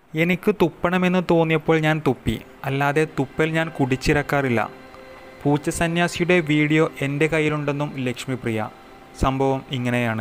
എനിക്ക് തുപ്പണമെന്ന് തോന്നിയപ്പോൾ ഞാൻ തുപ്പി, അല്ലാതെ തുപ്പൽ ഞാൻ കുടിച്ചിറക്കാറില്ല. പൂച്ച സന്യാസിയുടെ വീഡിയോ എൻ്റെ കയ്യിലുണ്ടെന്നും ലക്ഷ്മി പ്രിയ. സംഭവം ഇങ്ങനെയാണ്.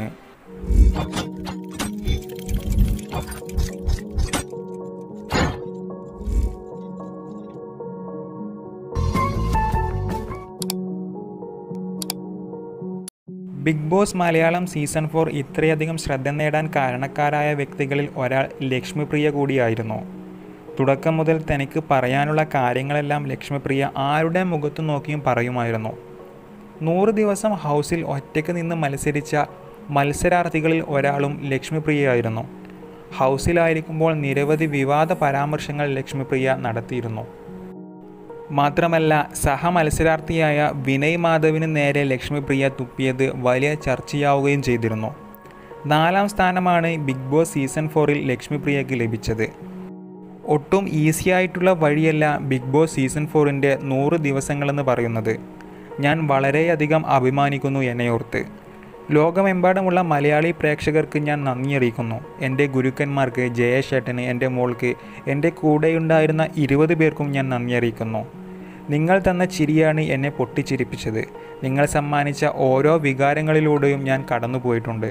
ബിഗ് ബോസ് മലയാളം സീസൺ 4 ഇത്രയധികം ശ്രദ്ധ നേടാൻ കാരണക്കാരായ വ്യക്തികളിൽ ഒരാൾ ലക്ഷ്മി പ്രിയ കൂടിയായിരുന്നു. തുടക്കം മുതൽ തനിക്ക് പറയാനുള്ള കാര്യങ്ങളെല്ലാം ലക്ഷ്മി പ്രിയ ആരുടെ മുഖത്തു നോക്കിയും പറയുമായിരുന്നു. 100 ദിവസം ഹൗസിൽ ഒറ്റയ്ക്ക് നിന്ന് മത്സരിച്ച മത്സരാർത്ഥികളിൽ ഒരാളും ലക്ഷ്മി പ്രിയയായിരുന്നു. ഹൗസിലായിരിക്കുമ്പോൾ നിരവധി വിവാദ പരാമർശങ്ങൾ ലക്ഷ്മി പ്രിയ നടത്തിയിരുന്നു. മാത്രമല്ല, സഹമത്സരാർത്ഥിയായ വിനയ് മാധവിന് നേരെ ലക്ഷ്മി പ്രിയ തുപ്പിയത് വലിയ ചർച്ചയാവുകയും ചെയ്തിരുന്നു. 4ാം സ്ഥാനമാണ് ബിഗ് ബോസ് സീസൺ 4ൽ ലക്ഷ്മി പ്രിയയ്ക്ക് ലഭിച്ചത്. ഒട്ടും ഈസിയായിട്ടുള്ള വഴിയല്ല ബിഗ് ബോസ് സീസൺ 4ൻ്റെ 100 ദിവസങ്ങളെന്ന് പറയുന്നത്. ഞാൻ വളരെയധികം അഭിമാനിക്കുന്നു എന്നെയോർത്ത്. ലോകമെമ്പാടുമുള്ള മലയാളി പ്രേക്ഷകർക്ക് ഞാൻ നന്ദി അറിയിക്കുന്നു. എൻ്റെ ഗുരുക്കന്മാർക്ക്, ജയേഷേട്ടന്, എൻ്റെ മോൾക്ക്, എൻ്റെ കൂടെയുണ്ടായിരുന്ന 20 പേർക്കും ഞാൻ നന്ദി അറിയിക്കുന്നു. നിങ്ങൾ തന്ന ചിരിയാണ് എന്നെ പൊട്ടിച്ചിരിപ്പിച്ചത്. നിങ്ങൾ സമ്മാനിച്ച ഓരോ വികാരങ്ങളിലൂടെയും ഞാൻ കടന്നുപോയിട്ടുണ്ട്.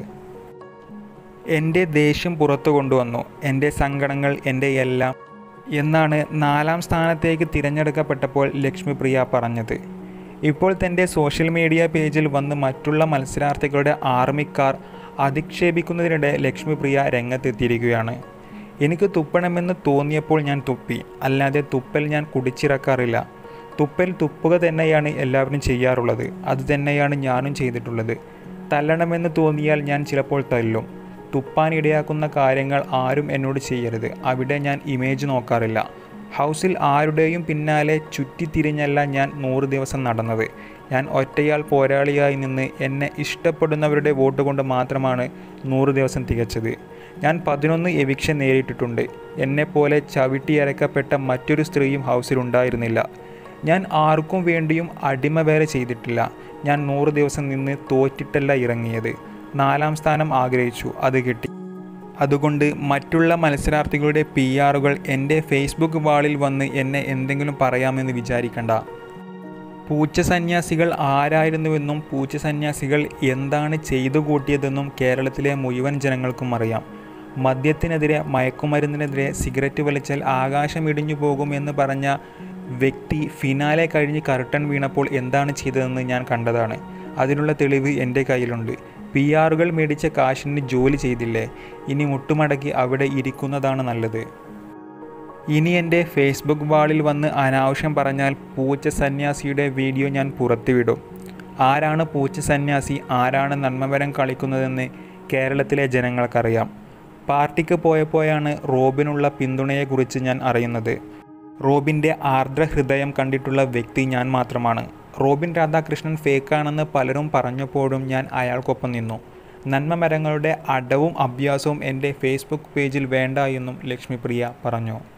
എൻ്റെ ദേഷ്യം പുറത്തു കൊണ്ടുവന്നു, എൻ്റെ സങ്കടങ്ങൾ, എൻ്റെ എല്ലാം എന്നാണ് 4ാം സ്ഥാനത്തേക്ക് തിരഞ്ഞെടുക്കപ്പെട്ടപ്പോൾ ലക്ഷ്മി പ്രിയ പറഞ്ഞത്. ഇപ്പോൾ തൻ്റെ സോഷ്യൽ മീഡിയ പേജിൽ വന്ന് മറ്റുള്ള മത്സരാർത്ഥികളുടെ ആർമിക്കാർ അധിക്ഷേപിക്കുന്നതിനിടെ ലക്ഷ്മി പ്രിയ രംഗത്തെത്തിയിരിക്കുകയാണ്. എനിക്ക് തുപ്പണമെന്ന് തോന്നിയപ്പോൾ ഞാൻ തുപ്പി, അല്ലാതെ തുപ്പൽ ഞാൻ കുടിച്ചിറക്കാറില്ല. തുപ്പൽ തുപ്പുക തന്നെയാണ് എല്ലാവരും ചെയ്യാറുള്ളത്. അതുതന്നെയാണ് ഞാനും ചെയ്തിട്ടുള്ളത്. തല്ലണമെന്ന് തോന്നിയാൽ ഞാൻ ചിലപ്പോൾ തല്ലും. തുപ്പാനിടയാക്കുന്ന കാര്യങ്ങൾ ആരും എന്നോട് ചെയ്യരുത്. അവിടെ ഞാൻ ഇമേജ് നോക്കാറില്ല. ഹൗസിൽ ആരുടെയും പിന്നാലെ ചുറ്റിത്തിരിഞ്ഞല്ല ഞാൻ 100 ദിവസം നടന്നത്. ഞാൻ ഒറ്റയാൾ പോരാളിയായി നിന്ന് എന്നെ ഇഷ്ടപ്പെടുന്നവരുടെ വോട്ട് കൊണ്ട് മാത്രമാണ് 100 ദിവസം തികച്ചത്. ഞാൻ 11 എവിക്ഷൻ നേരിട്ടിട്ടുണ്ട്. എന്നെപ്പോലെ ചവിട്ടിയരക്കപ്പെട്ട മറ്റൊരു സ്ത്രീയും ഹൗസിലുണ്ടായിരുന്നില്ല. ഞാൻ ആർക്കും വേണ്ടിയും അടിമ വേറെ ചെയ്തിട്ടില്ല. ഞാൻ 100 ദിവസം നിന്ന് തോറ്റിട്ടല്ല ഇറങ്ങിയത്. 4ാം സ്ഥാനം ആഗ്രഹിച്ചു, അത് കിട്ടി. അതുകൊണ്ട് മറ്റുള്ള മത്സരാർത്ഥികളുടെ PR-കൾ എൻ്റെ ഫേസ്ബുക്ക് വാളിൽ വന്ന് എന്നെ എന്തെങ്കിലും പറയാമെന്ന് വിചാരിക്കണ്ട. പൂച്ച സന്യാസികൾ ആരായിരുന്നുവെന്നും പൂച്ച സന്യാസികൾ എന്താണ് ചെയ്തു കൂട്ടിയതെന്നും കേരളത്തിലെ മുഴുവൻ ജനങ്ങൾക്കും അറിയാം. മദ്യത്തിനെതിരെ, മയക്കുമരുന്നിനെതിരെ, സിഗരറ്റ് വലിച്ചാൽ ആകാശം ഇടിഞ്ഞു പോകുമെന്ന് പറഞ്ഞ വ്യക്തി ഫിനാലെ കഴിഞ്ഞ് കർട്ടൻ വീണപ്പോൾ എന്താണ് ചെയ്തതെന്ന് ഞാൻ കണ്ടതാണ്. അതിനുള്ള തെളിവ് എൻ്റെ കയ്യിലുണ്ട്. PR-കൾ മേടിച്ച കാശിന് ജോലി ചെയ്തില്ലേ? ഇനി മുട്ടുമടക്കി അവിടെ ഇരിക്കുന്നതാണ് നല്ലത്. ഇനി എൻ്റെ ഫേസ്ബുക്ക് വാളിൽ വന്ന് അനാവശ്യം പറഞ്ഞാൽ പൂച്ച സന്യാസിയുടെ വീഡിയോ ഞാൻ പുറത്തുവിടും. ആരാണ് പൂച്ച സന്യാസി, ആരാണ് നന്മമരം കളിക്കുന്നതെന്ന് കേരളത്തിലെ ജനങ്ങൾക്കറിയാം. പാർട്ടിക്ക് പോയപ്പോഴാണ് റോബിനുള്ള പിന്തുണയെക്കുറിച്ച് ഞാൻ അറിയുന്നത്. റോബിൻ്റെ ആർദ്ര ഹൃദയം കണ്ടിട്ടുള്ള വ്യക്തി ഞാൻ മാത്രമാണ്. റോബിൻ രാധാകൃഷ്ണൻ ഫേക്കാണെന്ന് പലരും പറഞ്ഞപ്പോഴും ഞാൻ അയാൾക്കൊപ്പം നിന്നു. നന്മമരങ്ങളുടെ അടവും അഭ്യാസവും എൻ്റെ ഫേസ്ബുക്ക് പേജിൽ വേണ്ട എന്നും ലക്ഷ്മി പ്രിയ പറഞ്ഞു.